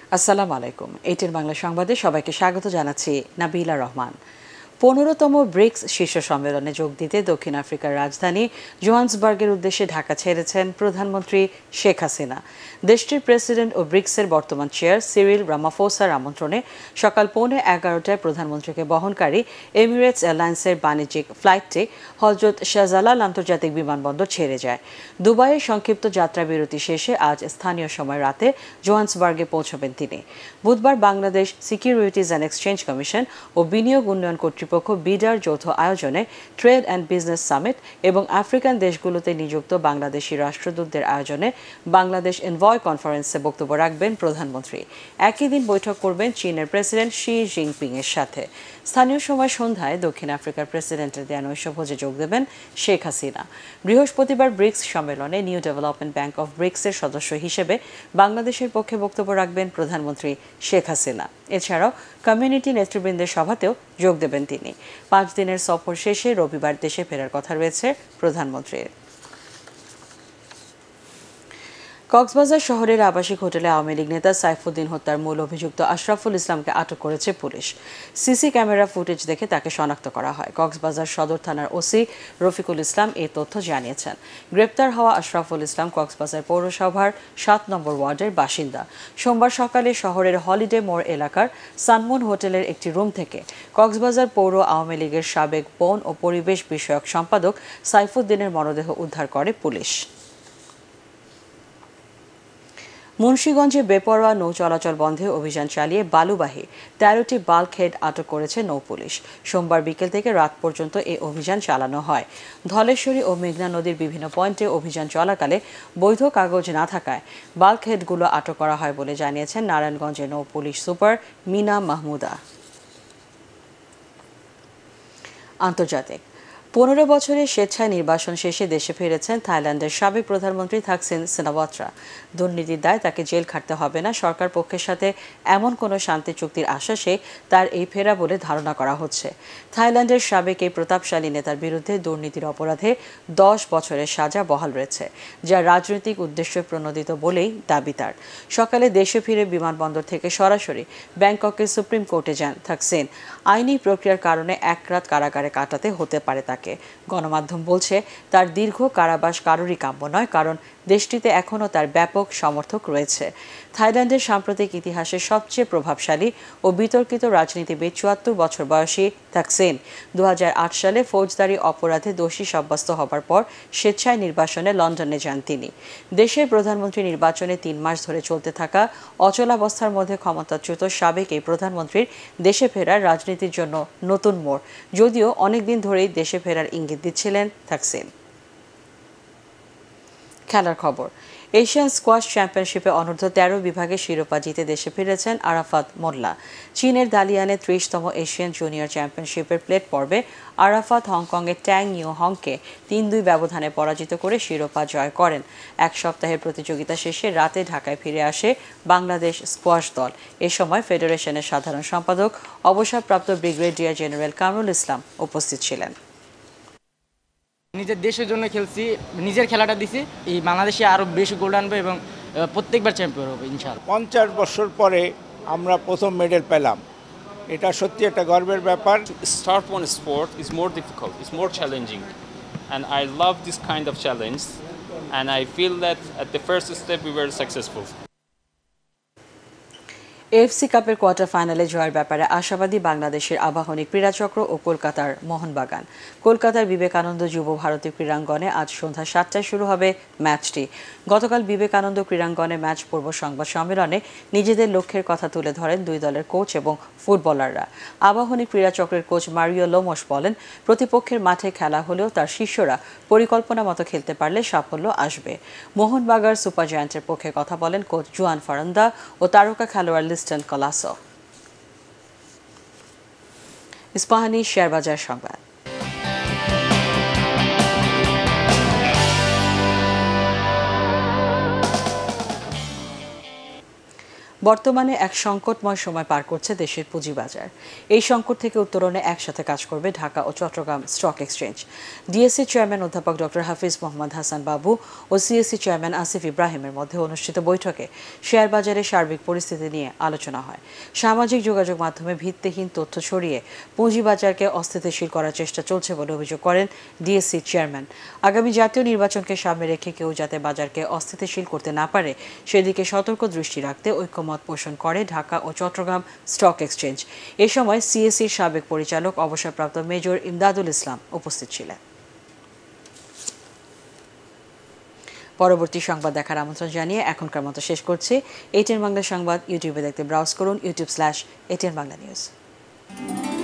আসসালামু আলাইকুম। ATN বাংলা সংবাদে সবাইকে স্বাগত জানাচ্ছি নাবিলা রহমান। 15তম ব্রিক্স শীর্ষ সম্মেলনে যোগ দিতে দক্ষিণ আফ্রিকার রাজধানী জোহান্সবার্গের উদ্দেশ্যে ঢাকা ছেড়েছেন প্রধানমন্ত্রী শেখ হাসিনা। দেশটির প্রেসিডেন্ট ও ব্রিক্সের বর্তমান চেয়ার সিরিল রামাফোসার আমন্ত্রণে সকাল 11:15টায় প্রধানমন্ত্রীকে বহনকারী এমিরেটস এয়ারলাইন্সের বাণিজ্যিক ফ্লাইটটি হজরত শাহজালাল আন্তর্জাতিক বিমানবন্দর ছেড়ে যায়। দুবাইয়ে সংক্ষিপ্ত যাত্রা বিরতি শেষে আজ স্থানীয় সময় রাতে জোহান্সবার্গে পৌঁছবেন তিনি। বুধবার Bangladesh securities and exchange commission ও বিনিয়োগ উন্নয়ন কর্তৃপক্ষ বিডার যৌথ আয়োজনে ট্রেড অ্যান্ড বিজনেস সামিট এবং আফ্রিকান দেশগুলোতে নিযুক্ত বাংলাদেশি রাষ্ট্রদূতদের আয়োজনে বাংলাদেশ এনভয় কনফারেন্সে বক্তব্য রাখবেন প্রধানমন্ত্রী। একই দিন বৈঠক করবেন চীনের প্রেসিডেন্ট শি জিনপিং এর সাথে। স্থানীয় সময় সন্ধ্যায় দক্ষিণ আফ্রিকার প্রেসিডেন্টের দেয়া নৈশভোজে যোগ দেবেন শেখ হাসিনা। বৃহস্পতিবার ব্রিক্স সম্মেলনে নিউ ডেভেলপমেন্ট ব্যাংক অফ ব্রিক্সের সদস্য হিসেবে বাংলাদেশের পক্ষে বক্তব্য রাখবেন প্রধানমন্ত্রী শেখ হাসিনা। এছাড়াও কমিউনিটি নেতৃবৃন্দের সভাতেও যোগ দেবেন তিনি। 5 দিনের সফর শেষে রবিবার দেশে ফেরার কথা রয়েছে প্রধানমন্ত্রীর। কক্সবাজার শহরের আবাসিক হোটেলে আওয়ামী লীগ নেতা সাইফুদ্দিন হত্যার মূল অভিযুক্ত আশরাফুল ইসলামকে আটক করেছে পুলিশ। সিসি ক্যামেরা ফুটেজ দেখে তাকে শনাক্ত করা হয়। কক্সবাজার সদর থানার ওসি রফিকুল ইসলাম এই তথ্য জানিয়েছেন। গ্রেপ্তার হওয়া আশরাফুল ইসলাম কক্সবাজার পৌরসভার 7 নম্বর ওয়ার্ডের বাসিন্দা। সোমবার সকালে শহরের হলিডে মোড় এলাকার সানমুন হোটেলের একটি রুম থেকে কক্সবাজার পৌর আওয়ামী লীগের সাবেক বন ও পরিবেশ বিষয়ক সম্পাদক সাইফুদ্দিনের মরদেহ উদ্ধার করে পুলিশ। মুন্সিগঞ্জে বেপরোয়া নৌ চলাচল বন্ধে অভিযান চালিয়ে বালুবাহী 13টি বাল্কহেড আটক করেছে নৌ পুলিশ। সোমবার বিকেল থেকে রাত পর্যন্ত এই অভিযান চালানো হয়। ধলেশ্বরী ও মেঘনা নদীর বিভিন্ন পয়েন্টে অভিযান চলাকালে বৈধ কাগজ না থাকায় বাল্কহেডগুলো আটক করা হয় বলে জানিয়েছেন নারায়ণগঞ্জের নৌ পুলিশ সুপার মিনা মাহমুদা। আন্তর্জাতিক 15 বছরের স্বেচ্ছায় নির্বাসন শেষে দেশে ফিরেছেন থাইল্যান্ডের সাবেক প্রধানমন্ত্রী থাকসিন সিনাওয়াত্রা। দুর্নীতির দায় তাকে জেল খাটতে হবে না, সরকার পক্ষের সাথে এমন কোনো শান্তি চুক্তির আশ্বাসে তার এই ফেরা বলে ধারণা করা হচ্ছে। থাইল্যান্ডের সাবেক এই প্রতাপশালী নেতার বিরুদ্ধে দুর্নীতির অপরাধে 10 বছরের সাজা বহাল রয়েছে, যা রাজনৈতিক উদ্দেশ্যে প্রণোদিত বলেই দাবি তার। সকালে দেশে ফিরে বিমানবন্দর থেকে সরাসরি ব্যাংককের সুপ্রিম কোর্টে যান থাকসিন। আইনি প্রক্রিয়ার কারণে 1 রাত কারাগারে কাটাতে হতে পারে তাকে। গণমাধ্যম বলছে তার দীর্ঘ কারাবাস কারোরই কাম্য নয়, কারণ দেশটিতে এখনও তার ব্যাপক সমর্থক রয়েছে। থাইল্যান্ডের সাম্প্রতিক ইতিহাসে সবচেয়ে প্রভাবশালী ও বিতর্কিত রাজনীতিবিদ 74 বছর বয়সী থাকসিন 2008 সালে ফৌজদারি অপরাধে দোষী সাব্যস্ত হবার পর স্বেচ্ছায় নির্বাসনে লন্ডনে যান তিনি। দেশের প্রধানমন্ত্রী নির্বাচনে 3 মাস ধরে চলতে থাকা অচলাবস্থার মধ্যে ক্ষমতাচ্যুত সাবেক এই প্রধানমন্ত্রীর দেশে ফেরার রাজনীতির জন্য নতুন মোড়, যদিও অনেকদিন ধরেই দেশে ফেরার ইঙ্গিত দিচ্ছিলেন থাকসিন। খেলার খবর। এশিয়ান স্কোয়াশ চ্যাম্পিয়নশিপে অনূর্ধ্ব 13 বিভাগে শিরোপা জিতে দেশে ফিরেছেন আরাফাত মোল্লা। চীনের দালিয়ানে 30তম এশিয়ান জুনিয়র চ্যাম্পিয়নশিপের প্লেট পর্বে আরাফাত হংকংয়ের ট্যাং ইউ হংকে 3-2 ব্যবধানে পরাজিত করে শিরোপা জয় করেন। 1 সপ্তাহের প্রতিযোগিতা শেষে রাতে ঢাকায় ফিরে আসে বাংলাদেশ স্কোয়াশ দল। এ সময় ফেডারেশনের সাধারণ সম্পাদক অবসরপ্রাপ্ত ব্রিগেডিয়ার জেনারেল কামরুল ইসলাম উপস্থিত ছিলেন। নিজের দেশের জন্য খেলছি, নিজের খেলাটা দিছি, এই বাংলাদেশে আরও বেশি গোল্ড আনবে এবং প্রত্যেকবার চ্যাম্পিয়ন হবে ইনশাআল্লাহ। 50 বছর পরে আমরা প্রথম মেডেল পেলাম, এটা সত্যি একটা গর্বের ব্যাপার। Start one sport is more difficult, it's more challenging, and I love this kind of challenge, and I feel that at the first step we were successful. AFC কাপের কোয়ার্টার ফাইনালে জয়ের ব্যাপারে আশাবাদী বাংলাদেশের আবাহনী ক্রীড়াচক্র ও কলকাতার মোহনবাগান। কলকাতার বিবেকানন্দ যুব ভারতী ক্রীড়াঙ্গনে আজ সন্ধ্যা 7টায় শুরু হবে ম্যাচটি। গতকাল বিবেকানন্দ ক্রীড়াঙ্গনে ম্যাচ পূর্ব সংবাদ সম্মেলনে নিজেদের লক্ষ্যের কথা তুলে ধরেন দুই দলের কোচ এবং ফুটবলাররা। আবাহনী ক্রীড়াচক্রের কোচ মারিও লোমস বলেন, প্রতিপক্ষের মাঠে খেলা হলেও তার শিষ্যরা পরিকল্পনা মতো খেলতে পারলে সাফল্য আসবে। মোহনবাগান সুপার জায়ান্টের পক্ষে কথা বলেন কোচ জুয়ান ফারান্দা ও তারকা খেলোয়াড় লিস্টন কলাসো। ইস্পাহানি শেয়ারবাজার সংবাদ। বর্তমানে এক সংকটময় সময় পার করছে দেশের পুঁজিবাজার। এই সংকট থেকে উত্তরণে একসাথে কাজ করবে ঢাকা ও Chittagong stock exchange. DSE chairman অধ্যাপক ডক্টর হাফিজ মোহাম্মদ হাসান বাবু ও সিএসসি চেয়ারম্যান আসিফ ইব্রাহিমের মধ্যে অনুষ্ঠিত বৈঠকে শেয়ার বাজারের সার্বিক পরিস্থিতি নিয়ে আলোচনা হয়। সামাজিক যোগাযোগ মাধ্যমে ভিত্তিহীন তথ্য ছড়িয়ে পুঁজিবাজারকে অস্থিতিশীল করার চেষ্টা চলছে বলে অভিযোগ করেন ডিএসসি চেয়ারম্যান। আগামী জাতীয় নির্বাচনকে সামনে রেখে কেউ যাতে বাজারকে অস্থিতিশীল করতে না পারে সেদিকে সতর্ক দৃষ্টি রাখতে ঐক্যমত পোষণ করে ঢাকা ও চট্টগ্রাম স্টক এক্সচেঞ্জ। এ সময় সিএসসির সাবেক পরিচালক অবসরপ্রাপ্ত মেজর ইমদাদুল ইসলাম উপস্থিত ছিলেন। পরবর্তী সংবাদ দেখার আমন্ত্রণ জানিয়ে এখনকার মতো শেষ করছি। ATN বাংলা সংবাদ ইউটিউবে দেখতে ব্রাউজ করুন youtube/ATN Bangla News।